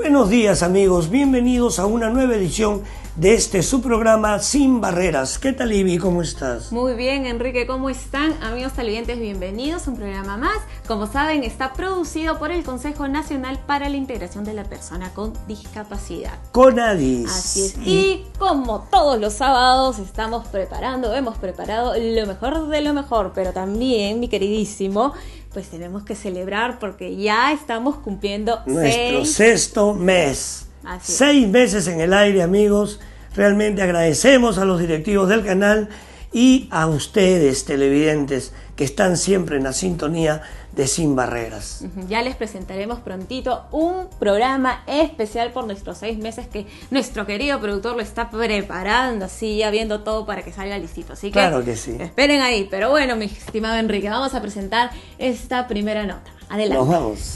Buenos días amigos, bienvenidos a una nueva edición de su programa Sin Barreras. ¿Qué tal, Ivy? ¿Cómo estás? Muy bien, Enrique, ¿cómo están? Amigos televidentes, bienvenidos a un programa más. Como saben, está producido por el Consejo Nacional para la Integración de la Persona con Discapacidad. CONADIS. Así es. Y como todos los sábados hemos preparado lo mejor de lo mejor, pero también, mi queridísimo, pues tenemos que celebrar porque ya estamos cumpliendo nuestro sexto mes. Así es. 6 meses en el aire, amigos. Realmente agradecemos a los directivos del canal y a ustedes, televidentes, que están siempre en la sintonía de Sin Barreras. Ya les presentaremos prontito un programa especial por nuestros 6 meses que nuestro querido productor lo está preparando, así ya viendo todo para que salga listito. Así que claro que sí. Esperen ahí. Pero bueno, mi estimado Enrique, vamos a presentar esta primera nota. Adelante. Nos vamos.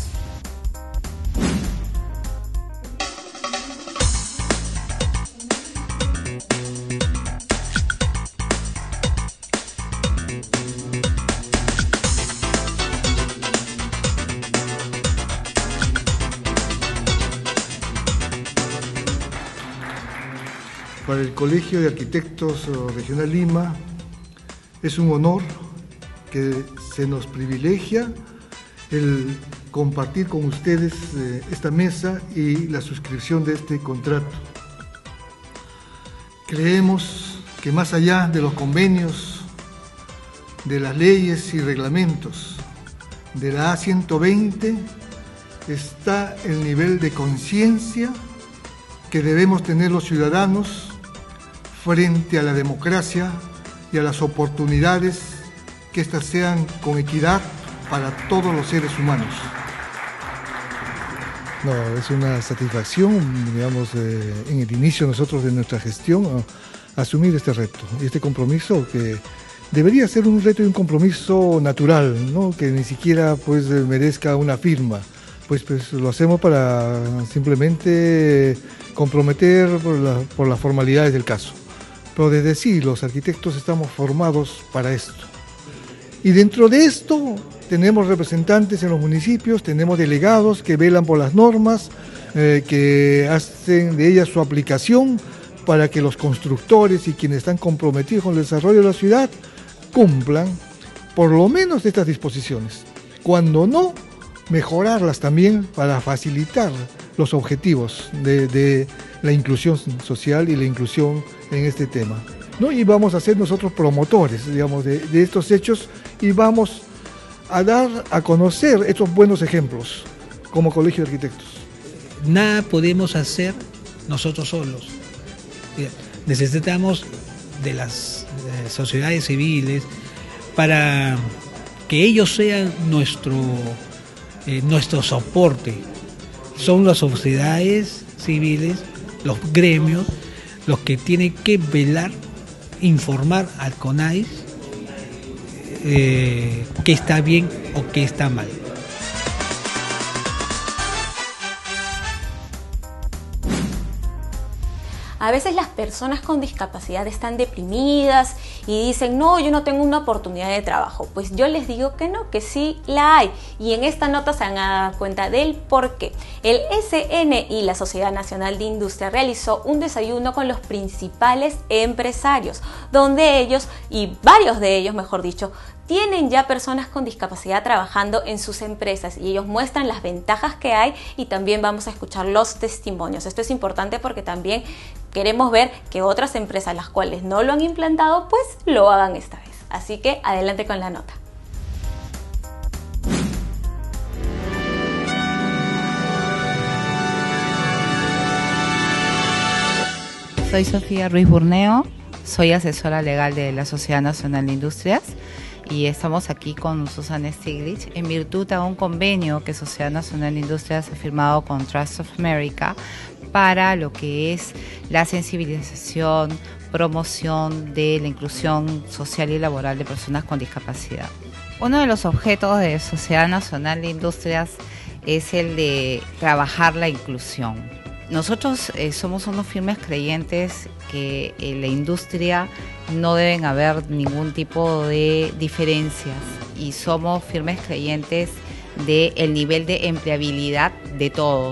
Para el Colegio de Arquitectos Regional Lima es un honor que se nos privilegia el compartir con ustedes esta mesa y la suscripción de este contrato. Creemos que más allá de los convenios, de las leyes y reglamentos de la A120 está el nivel de conciencia que debemos tener los ciudadanos frente a la democracia y a las oportunidades que éstas sean con equidad para todos los seres humanos. No, es una satisfacción, digamos, en el inicio nosotros de nuestra gestión asumir este reto y este compromiso que debería ser un reto y un compromiso natural, ¿no? Que ni siquiera pues merezca una firma, pues lo hacemos para simplemente comprometer por las formalidades del caso. Pero desde sí, los arquitectos estamos formados para esto. Y dentro de esto tenemos representantes en los municipios, tenemos delegados que velan por las normas, que hacen de ellas su aplicación para que los constructores y quienes están comprometidos con el desarrollo de la ciudad cumplan por lo menos estas disposiciones. Cuando no, mejorarlas también para facilitar los objetivos de la inclusión social y la inclusión en este tema, ¿no? Y vamos a ser nosotros promotores, digamos, de estos hechos y vamos a dar a conocer estos buenos ejemplos como Colegio de Arquitectos. Nada podemos hacer nosotros solos. Necesitamos de las sociedades civiles para que ellos sean nuestro soporte. Son las sociedades civiles, los gremios, los que tienen que velar, informar al CONADIS qué está bien o qué está mal. A veces las personas con discapacidad están deprimidas y dicen, no, yo no tengo una oportunidad de trabajo. Pues yo les digo que no, que sí la hay. Y en esta nota se van a dar cuenta del por qué. El SNI, la Sociedad Nacional de Industria, realizó un desayuno con los principales empresarios, donde ellos, y varios de ellos, mejor dicho, tienen ya personas con discapacidad trabajando en sus empresas y ellos muestran las ventajas que hay y también vamos a escuchar los testimonios. Esto es importante porque también queremos ver que otras empresas, las cuales no lo han implantado, pues lo hagan esta vez. Así que adelante con la nota. Soy Sofía Ruiz Burneo, soy asesora legal de la Sociedad Nacional de Industrias y estamos aquí con Susana Stiglitz en virtud a un convenio que Sociedad Nacional de Industrias ha firmado con Trust of America para lo que es la sensibilización, promoción de la inclusión social y laboral de personas con discapacidad. Uno de los objetos de Sociedad Nacional de Industrias es el de trabajar la inclusión. Nosotros somos unos firmes creyentes que en la industria no deben haber ningún tipo de diferencias y somos firmes creyentes del nivel de empleabilidad de todos,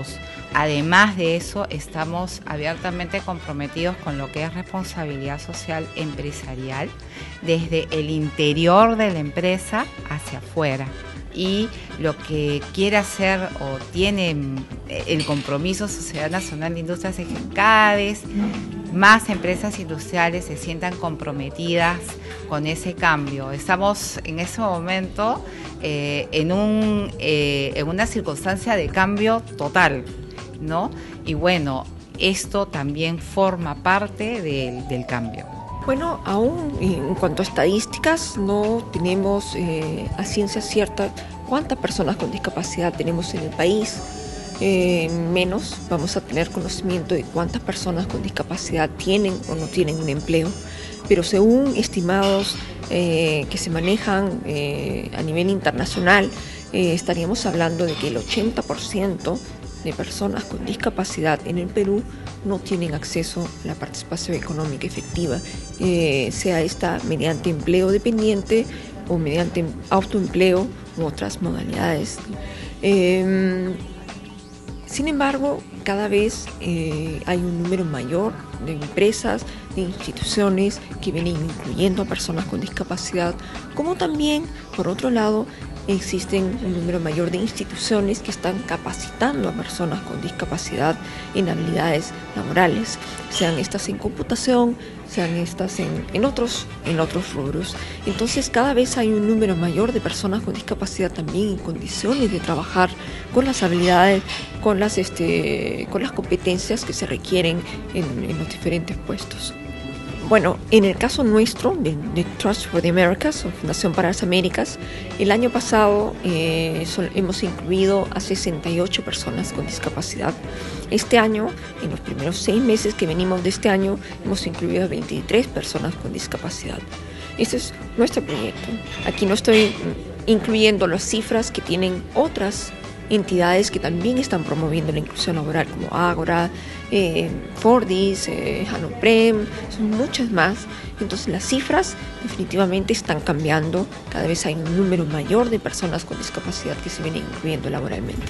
además de eso, estamos abiertamente comprometidos con lo que es responsabilidad social empresarial, desde el interior de la empresa hacia afuera. Y lo que quiere hacer o tiene el compromiso Sociedad Nacional de Industrias es que cada vez más empresas industriales se sientan comprometidas con ese cambio. Estamos en ese momento en una circunstancia de cambio total, ¿no? Y bueno, esto también forma parte del cambio. Bueno, aún en cuanto a estadísticas, no tenemos a ciencia cierta cuántas personas con discapacidad tenemos en el país. Menos vamos a tener conocimiento de cuántas personas con discapacidad tienen o no tienen un empleo. Pero según estimados que se manejan a nivel internacional, estaríamos hablando de que el 80% de personas con discapacidad en el Perú no tienen acceso a la participación económica efectiva, sea esta mediante empleo dependiente o mediante autoempleo u otras modalidades. Sin embargo, cada vez hay un número mayor de empresas, de instituciones que vienen incluyendo a personas con discapacidad, como también, por otro lado, existen un número mayor de instituciones que están capacitando a personas con discapacidad en habilidades laborales, sean estas en computación, sean estas en otros rubros. Entonces cada vez hay un número mayor de personas con discapacidad también en condiciones de trabajar con las habilidades, con las competencias que se requieren en los diferentes puestos. Bueno, en el caso nuestro, de Trust for the Americas, o Fundación para las Américas, el año pasado hemos incluido a 68 personas con discapacidad. Este año, en los primeros 6 meses que venimos de este año, hemos incluido a 23 personas con discapacidad. Este es nuestro proyecto. Aquí no estoy incluyendo las cifras que tienen otras entidades que también están promoviendo la inclusión laboral, como Ágora, Fordis, Hanoprem, son muchas más. Entonces las cifras definitivamente están cambiando, cada vez hay un número mayor de personas con discapacidad que se vienen incluyendo laboralmente.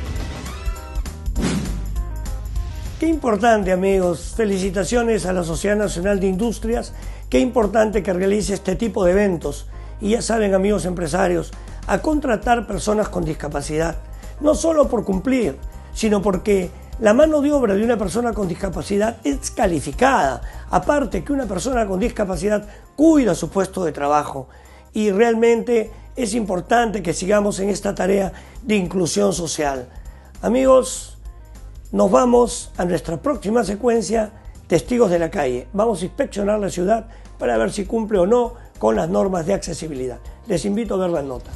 Qué importante, amigos, felicitaciones a la Sociedad Nacional de Industrias, qué importante que realice este tipo de eventos. Y ya saben, amigos empresarios, a contratar personas con discapacidad, no solo por cumplir, sino porque la mano de obra de una persona con discapacidad es calificada. Aparte que una persona con discapacidad cuida su puesto de trabajo. Y realmente es importante que sigamos en esta tarea de inclusión social. Amigos, nos vamos a nuestra próxima secuencia, Testigos de la Calle. Vamos a inspeccionar la ciudad para ver si cumple o no con las normas de accesibilidad. Les invito a ver la nota.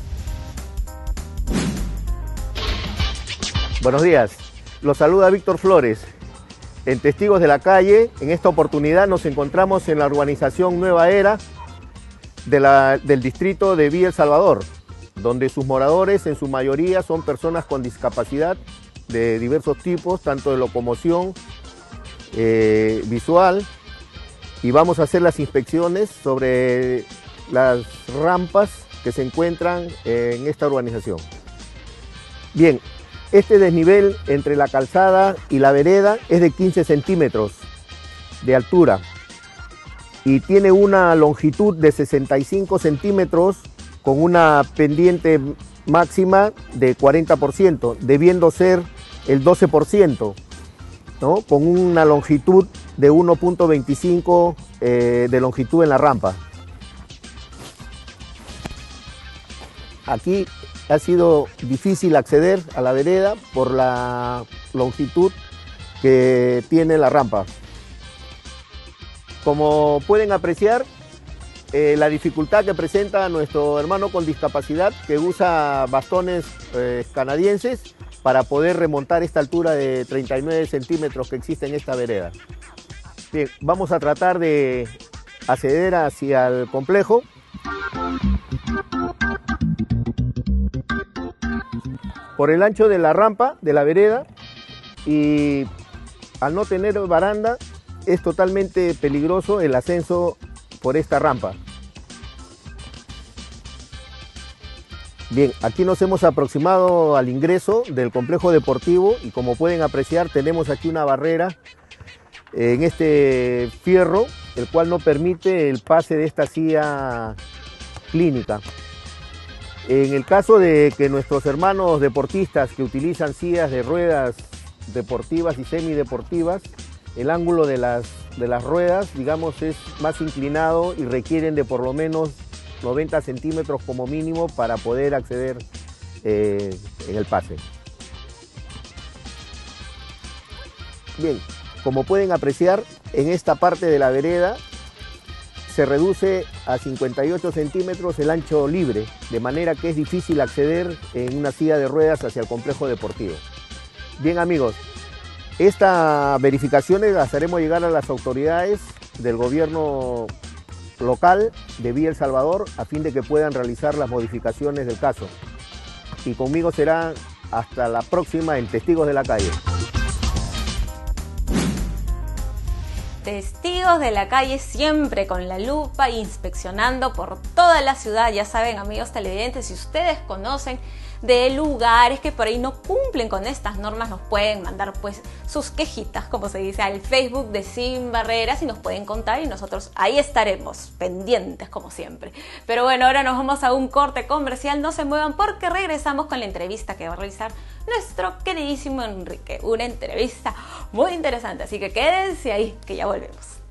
Buenos días, los saluda Víctor Flores. En Testigos de la Calle, en esta oportunidad nos encontramos en la urbanización Nueva Era del distrito de Villa El Salvador, donde sus moradores en su mayoría son personas con discapacidad de diversos tipos, tanto de locomoción, visual, y vamos a hacer las inspecciones sobre las rampas que se encuentran en esta urbanización. Bien, este desnivel entre la calzada y la vereda es de 15 centímetros de altura y tiene una longitud de 65 centímetros con una pendiente máxima de 40%, debiendo ser el 12%, ¿no? Con una longitud de 1.25 de longitud en la rampa. Aquí ha sido difícil acceder a la vereda por la longitud que tiene la rampa. Como pueden apreciar, la dificultad que presenta nuestro hermano con discapacidad, que usa bastones canadienses para poder remontar esta altura de 39 centímetros que existe en esta vereda. Bien, vamos a tratar de acceder hacia el complejo. Por el ancho de la rampa, de la vereda, y al no tener baranda, es totalmente peligroso el ascenso por esta rampa. Bien, aquí nos hemos aproximado al ingreso del complejo deportivo y como pueden apreciar tenemos aquí una barrera en este fierro, el cual no permite el pase de esta silla clínica. En el caso de que nuestros hermanos deportistas que utilizan sillas de ruedas deportivas y semideportivas, el ángulo de las ruedas, digamos, es más inclinado y requieren de por lo menos 90 centímetros como mínimo para poder acceder en el pase. Bien, como pueden apreciar, en esta parte de la vereda se reduce a 58 centímetros el ancho libre, de manera que es difícil acceder en una silla de ruedas hacia el complejo deportivo. Bien amigos, estas verificaciones las haremos llegar a las autoridades del gobierno local de Villa El Salvador a fin de que puedan realizar las modificaciones del caso. Y conmigo será hasta la próxima en Testigos de la Calle. Testigos de la Calle, siempre con la lupa, inspeccionando por toda la ciudad. Ya saben, amigos televidentes, si ustedes conocen de lugares que por ahí no cumplen con estas normas, nos pueden mandar pues sus quejitas, como se dice, al Facebook de Sin Barreras y nos pueden contar y nosotros ahí estaremos pendientes como siempre. Pero bueno, ahora nos vamos a un corte comercial, no se muevan porque regresamos con la entrevista que va a realizar nuestro queridísimo Enrique, una entrevista muy interesante, así que quédense ahí que ya volvemos.